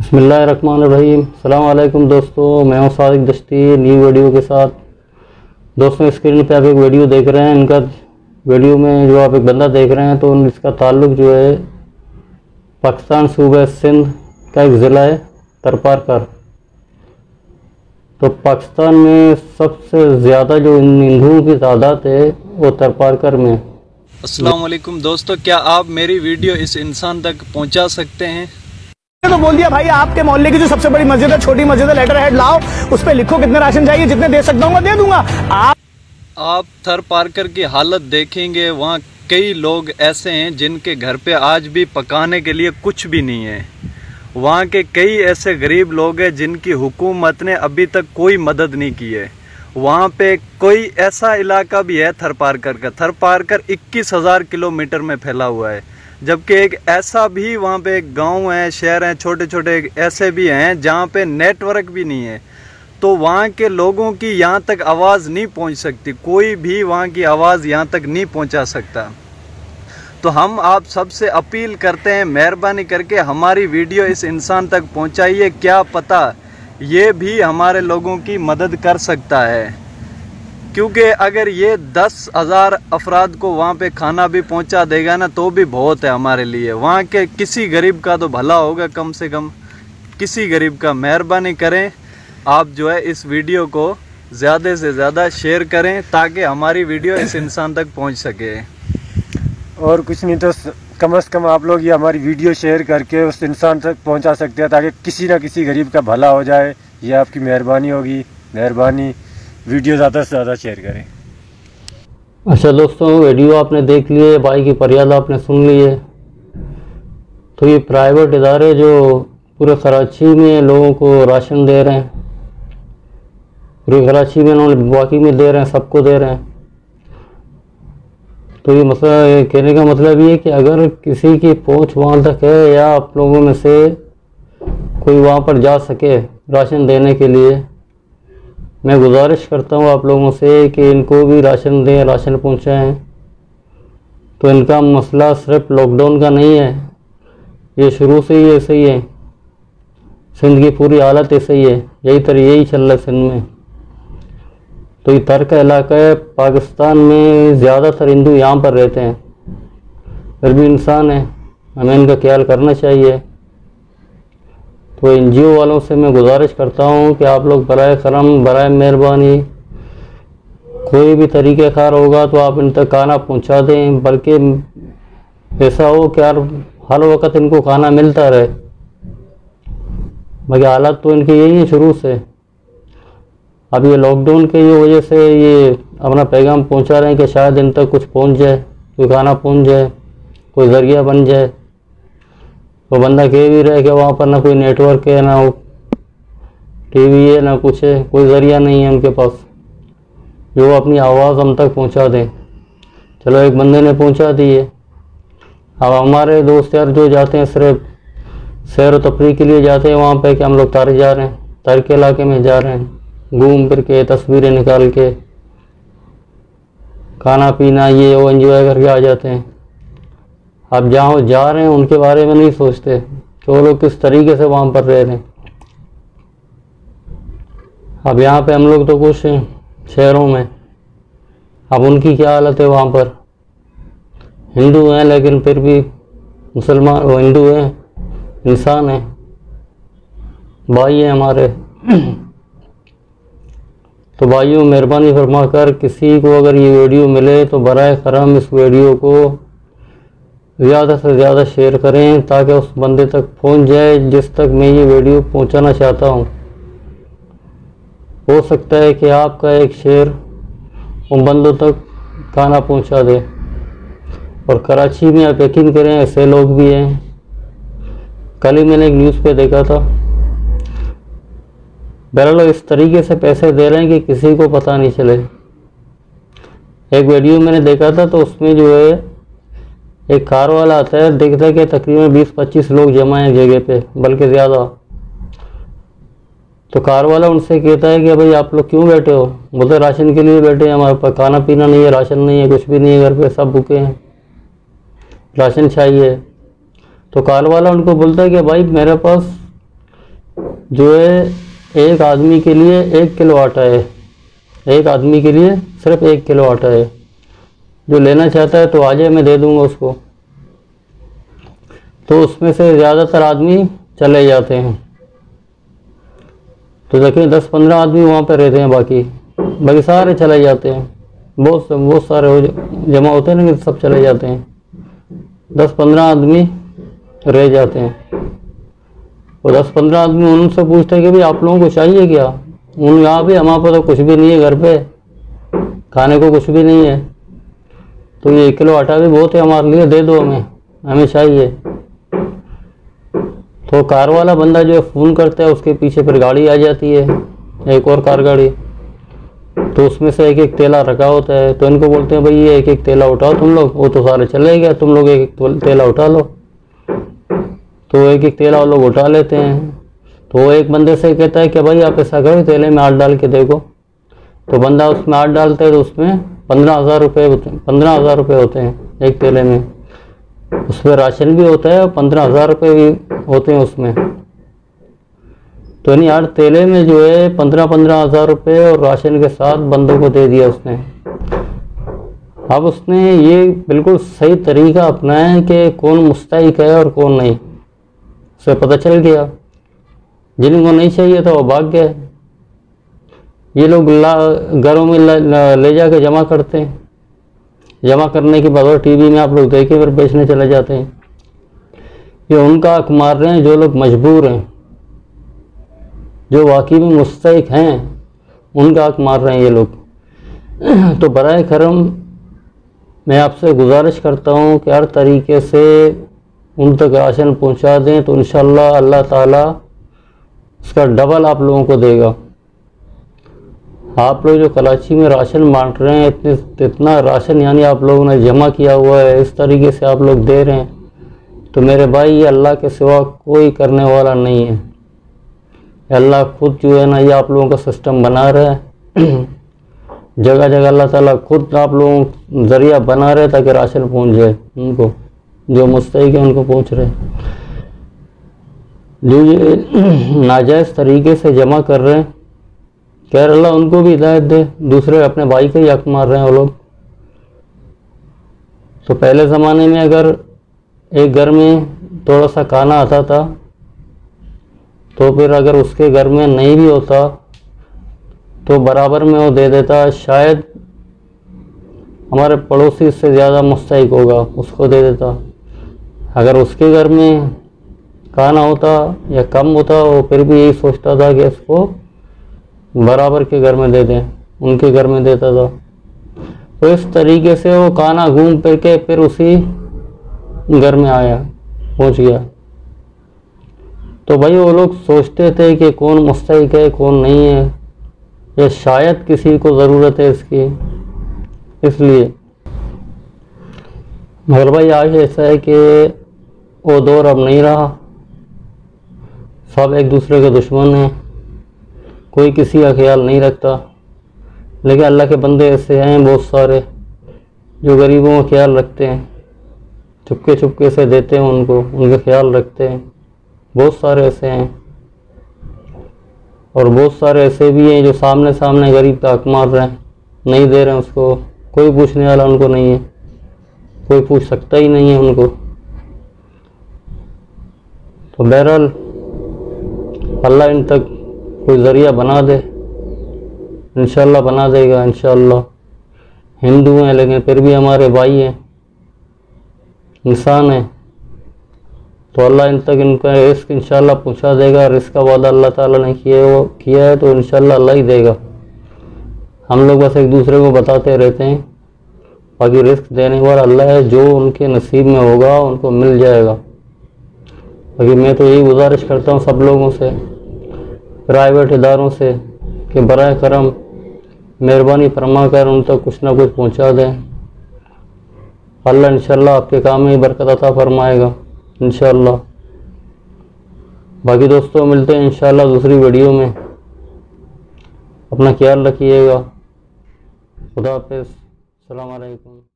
بسم اللہ الرحمن الرحیم۔ السلام علیکم دوستو، میں ہوں صادق دشتی نیو ویڈیو کے ساتھ۔ دوستوں اسکرین پہ آپ ایک ویڈیو دیکھ رہے ہیں، ان کا ویڈیو میں جو آپ ایک بندہ دیکھ رہے ہیں تو اس کا تعلق جو ہے پاکستان صوبہ سندھ کا ایک ضلع ہے ترپارکر۔ تو پاکستان میں سب سے زیادہ جو ہندوؤں کی تعداد ہے وہ ترپارکر میں۔ السلام علیکم دوستو، کیا آپ میری ویڈیو اس انسان تک پہنچا سکتے ہیں؟ تو بول دیا بھائی آپ کے محلے کی جو سب سے بڑی مسجد ہے، چھوٹی مسجد ہے، لیٹر ہیڈ لاؤ، اس پہ لکھو کتنے راشن چاہیے، جتنے دے سکتا ہوں میں دے دوں گا۔ آپ ترپارکر کی حالت دیکھیں گے، وہاں کئی لوگ ایسے ہیں جن کے گھر پہ آج بھی پکانے کے لیے کچھ بھی نہیں ہے۔ وہاں کے کئی ایسے غریب لوگ ہیں جن کی حکومت نے ابھی تک کوئی مدد نہیں کی ہے۔ وہاں پہ کوئی ایسا علاقہ بھی ہے ترپارکر کا، ترپارکر 21,000 کلومیٹر میں پھیلا ہوا ہے، جبکہ ایک ایسا بھی وہاں پہ ایک گاؤں ہے، شہر ہیں چھوٹے چھوٹے ایسے بھی ہیں جہاں پہ نیٹ ورک بھی نہیں ہے۔ تو وہاں کے لوگوں کی یہاں تک آواز نہیں پہنچ سکتی، کوئی بھی وہاں کی آواز یہاں تک نہیں پہنچا سکتا۔ تو ہم آپ سب سے اپیل کرتے ہیں، مہربانی کر کے ہماری ویڈیو اس انسان تک پہنچائیے، کیا پتہ یہ بھی ہمارے لوگوں کی مدد کر سکتا ہے، کیونکہ اگر یہ 10,000 افراد کو وہاں پہ کھانا بھی پہنچا دے گا نا تو بھی بہت ہے ہمارے لیے۔ وہاں کے کسی غریب کا تو بھلا ہوگا، کم سے کم کسی غریب کا۔ مہربانی کریں آپ جو ہے اس ویڈیو کو زیادہ سے زیادہ شیئر کریں تاکہ ہماری ویڈیو اس انسان تک پہنچ سکے۔ اور کچھ نہیں تو کم از کم آپ لوگ یہ ہماری ویڈیو شیئر کر کے اس انسان تک پہنچا سکتے ہیں تاکہ کسی نہ کسی غریب کا بھلا ہو جائے۔ یہ آپ کی مہربانی ہوگی، مہربانی ویڈیو زیادہ سے زیادہ شیئر کریں۔ اچھا دوستوں، ویڈیو آپ نے دیکھ لیے، بھائی کی فریاد آپ نے سن لی ہے۔ تو یہ پرائیویٹ ادارے جو پورے کراچی میں لوگوں کو راشن دے رہے ہیں، پورے کراچی میں انہوں نے باقی میں دے رہے ہیں، سب کو دے رہے ہیں۔ تو یہ مسئلہ کہنے کا مطلب یہ ہے کہ اگر کسی کی پہنچ وہاں تک ہے یا آپ لوگوں میں سے کوئی وہاں پر جا سکے راشن دینے کے لیے، میں گزارش کرتا ہوں آپ لوگوں سے کہ ان کو بھی راشن دیں، راشن پہنچائیں۔ تو ان کا مسئلہ صرف لاک ڈاؤن کا نہیں ہے، یہ شروع سے ہی ایسے ہی ہے، سندھ کی پوری حالت ایسے ہی ہے، یہی چل رہا ہے سندھ میں۔ تو یہ تر کا علاقہ ہے، پاکستان میں زیادہ تر ہندو یہاں پر رہتے ہیں، پھر بھی انسان ہیں، ہمیں ان کا خیال کرنا چاہیے۔ تو این جی او والوں سے میں گزارش کرتا ہوں کہ آپ لوگ برائے کرم، برائے مہربانی کوئی بھی طریقہ کار ہوگا تو آپ ان تک کھانا پہنچا دیں، بلکہ ایسا ہو کہ ہر وقت ان کو کھانا ملتا رہے۔ باقی حالت تو ان کی یہی ہے شروع سے۔ اب یہ لاک ڈاؤن کی وجہ سے یہ اپنا پیغام پہنچا رہے ہیں کہ شاید ان تک کچھ پہنچ جائے، کوئی کھانا پہنچ جائے، کوئی ذریعہ بن جائے۔ تو بندہ کہہ بھی رہے کہ وہاں پر نہ کوئی نیٹ ورک ہے، نہ ٹی وی ہے، نہ کچھ ہے، کوئی ذریعہ نہیں ہے ان کے پاس جو اپنی آواز ہم تک پہنچا دیں۔ چلو ایک بندے نے پہنچا دی ہے، اب ہمارے دوست یار جو جاتے ہیں صرف سیر و تفریح کے لیے جاتے ہیں وہاں پہ کہ ہم لوگ تارک جا رہے ہیں، تارک کے علاقے میں جا رہے ہیں، گھوم پھر کے تصویریں نکال کے کھانا پینا یہ وہ انجوائے کر کے آ جاتے ہیں۔ اب جہاں جا رہے ہیں ان کے بارے میں نہیں سوچتے کہ وہ لوگ کس طریقے سے وہاں پر رہ رہے ہیں۔ اب یہاں پہ ہم لوگ تو کچھ ہیں شہروں میں، اب ان کی کیا حالت ہے وہاں پر؟ ہندو ہیں لیکن پھر بھی مسلمان، وہ ہندو ہیں، انسان ہیں، بھائی ہیں ہمارے۔ تو بھائیوں مہربانی فرما کر کسی کو اگر یہ ویڈیو ملے تو برائے کرم اس ویڈیو کو زیادہ سے زیادہ شیئر کریں تاکہ اس بندے تک پہنچ جائے جس تک میں یہ ویڈیو پہنچانا چاہتا ہوں۔ ہو سکتا ہے کہ آپ کا ایک شیئر ان بندوں تک کھانا پہنچا دے۔ اور کراچی میں آپ یقین کریں ایسے لوگ بھی ہیں، کل ہی میں نے ایک نیوز پہ دیکھا تھا، بہرحال اس طریقے سے پیسے دے رہے ہیں کہ کسی کو پتہ نہیں چلے۔ ایک ویڈیو میں نے دیکھا تھا تو اس میں جو ہے ایک کار والا آتا ہے، دیکھتا ہے کہ تقریباً 20-25 لوگ جمع ہیں جگہ پہ، بلکہ زیادہ۔ تو کار والا ان سے کہتا ہے کہ بھائی آپ لوگ کیوں بیٹھے ہو؟ بولتے راشن کے لیے بیٹھے ہیں، ہمارے پاس کھانا پینا نہیں ہے، راشن نہیں ہے، کچھ بھی نہیں ہے گھر پہ، سب بھوکے ہیں، راشن چاہیے۔ تو کار والا ان کو بولتا ہے کہ بھائی میرے پاس جو ہے ایک آدمی کے لیے 1 کلو آٹا ہے، ایک آدمی کے لیے صرف 1 کلو آٹا ہے۔ جو لینا چاہتا ہے تو آ جائے، میں دے دوں گا اس کو۔ تو اس میں سے زیادہ تر آدمی چلے جاتے ہیں، تو دیکھیں 10-15 آدمی وہاں پہ رہتے ہیں، باقی سارے چلے جاتے ہیں، بہت سارے جمع ہوتے ہیں لیکن سب چلے جاتے ہیں، 10-15 آدمی رہ جاتے ہیں۔ اور 10-15 آدمی ان سے پوچھتے ہیں کہ بھئی آپ لوگوں کو چاہیے کیا؟ ان یہاں بھی ہمارے پاس تو کچھ بھی نہیں ہے، گھر پہ کھانے کو کچھ بھی نہیں ہے، تو یہ 1 کلو آٹا بھی بہت ہے ہمارے لیے، دے دو ہمیں چاہیے۔ تو کار والا بندہ جو ہے فون کرتا ہے، اس کے پیچھے پھر گاڑی آ جاتی ہے، ایک اور کار گاڑی، تو اس میں سے ایک تیلا رکھا ہوتا ہے، تو ان کو بولتے ہیں بھئی یہ ایک تیلا اٹھاؤ تم لوگ، وہ تو سارے چلے گئے، تم لوگ ایک تیلا اٹھا لو۔ تو ایک تیلا وہ لوگ اٹھا لیتے ہیں۔ تو وہ ایک بندے سے کہتا ہے کہ بھائی آپ ایسا کرو تیلے میں 8 ڈال کے دیکھو، تو بندہ اس میں 8 ڈالتا ہے تو اس میں 15,000 روپے ہوتے ہیں ایک تیلے میں، اس میں راشن بھی ہوتا ہے اور 15,000 روپے بھی ہوتے ہیں اس میں۔ تو یعنی 8 تیلے میں جو ہے 15,000 روپے اور راشن کے ساتھ بندوں کو دے دیا اس نے۔ اب اس نے یہ بالکل صحیح طریقہ اپنایا ہے کہ کون مستحق ہے اور کون نہیں، اسے پتہ چل گیا، جن کو نہیں چاہیے تھا وہ بھاگ گئے۔ یہ لوگ گھروں میں لے جا کے جمع کرتے ہیں، جمع کرنے کے بعد ٹی وی میں آپ لوگ دیکھیں پھر بیچنے چلے جاتے ہیں۔ یہ ان کا حق مار رہے ہیں جو لوگ مجبور ہیں، جو واقعی میں مستحق ہیں ان کا حق مار رہے ہیں یہ لوگ۔ تو برائے کرم میں آپ سے گزارش کرتا ہوں کہ ہر طریقے سے ان تک راشن پہنچا دیں، تو انشاءاللہ اللہ تعالیٰ اس کا ڈبل آپ لوگوں کو دے گا۔ آپ لوگ جو کراچی میں راشن بانٹ رہے ہیں، اتنا راشن یعنی آپ لوگوں نے جمع کیا ہوا ہے، اس طریقے سے آپ لوگ دے رہے ہیں، تو میرے بھائی یہ اللہ کے سوا کوئی کرنے والا نہیں ہے۔ اللہ خود جو ہے نا یہ آپ لوگوں کا سسٹم بنا رہا ہے، جگہ جگہ اللہ تعالیٰ خود آپ لوگوں ذریعہ بنا رہے تاکہ راشن پہنچ جائے ان کو، جو مستحق ہیں ان کو پہنچ رہے۔ جو یہ ناجائز طریقے سے جمع کر رہے ہیں، خیر اللہ ان کو بھی ہدایت دے، دوسرے اپنے بھائی کا ہی حق مار رہے ہیں وہ لوگ۔ تو پہلے زمانے میں اگر ایک گھر میں تھوڑا سا کھانا آتا تھا تو پھر اگر اس کے گھر میں نہیں بھی ہوتا تو برابر میں وہ دے دیتا، شاید ہمارے پڑوسی اس سے زیادہ مستحق ہوگا اس کو دے دیتا۔ اگر اس کے گھر میں کھانا ہوتا یا کم ہوتا وہ پھر بھی یہی سوچتا تھا کہ اس کو برابر کے گھر میں دے دیں، ان کے گھر میں دیتا تھا۔ تو اس طریقے سے وہ کھانا گھوم پھر کے پھر اسی گھر میں آیا، پہنچ گیا۔ تو بھائی وہ لوگ سوچتے تھے کہ کون مستحق ہے کون نہیں ہے، یا شاید کسی کو ضرورت ہے اس کی، اس لیے۔ مگر بھائی آج ایسا ہے کہ وہ دور اب نہیں رہا، سب ایک دوسرے کے دشمن ہیں، کوئی کسی کا خیال نہیں رکھتا۔ لیکن اللہ کے بندے ایسے ہیں بہت سارے جو غریبوں کا خیال رکھتے ہیں، چپکے چپکے سے دیتے ہیں ان کو، ان کا خیال رکھتے ہیں، بہت سارے ایسے ہیں۔ اور بہت سارے ایسے بھی ہیں جو سامنے غریب کا حق مار رہے ہیں، نہیں دے رہے ہیں اس کو، کوئی پوچھنے والا ان کو نہیں ہے، کوئی پوچھ سکتا ہی نہیں ہے ان کو۔ تو بہرحال اللہ ان تک کوئی ذریعہ بنا دے، انشاءاللہ بنا دے گا انشاءاللہ۔ ہندو ہیں لیکن پھر بھی ہمارے بھائی ہیں، انسان ہیں، تو اللہ ان تک ان کا رزق انشاءاللہ پہنچا دے گا۔ رزق کا وعدہ اللہ تعالیٰ نے کیا ہے تو انشاءاللہ اللہ ہی دے گا۔ ہم لوگ بس ایک دوسرے کو بتاتے رہتے ہیں، باقی رزق دینے والا اللہ ہے، جو ان کے نصیب میں ہوگا ان کو مل جائے گا۔ باقی میں تو یہی گزارش کرتا ہوں سب لوگوں سے، پرائیویٹ اداروں سے، کہ برائے کرم مہربانی فرما کر ان تک کچھ نہ کچھ پہنچا دیں۔ اللہ انشاءاللہ آپ کے کام میں برکت عطا فرمائے گا انشاءاللہ۔ باقی دوستوں ملتے ہیں انشاءاللہ دوسری ویڈیو میں، اپنا خیال رکھیے گا، خدا حافظ، السلام علیکم۔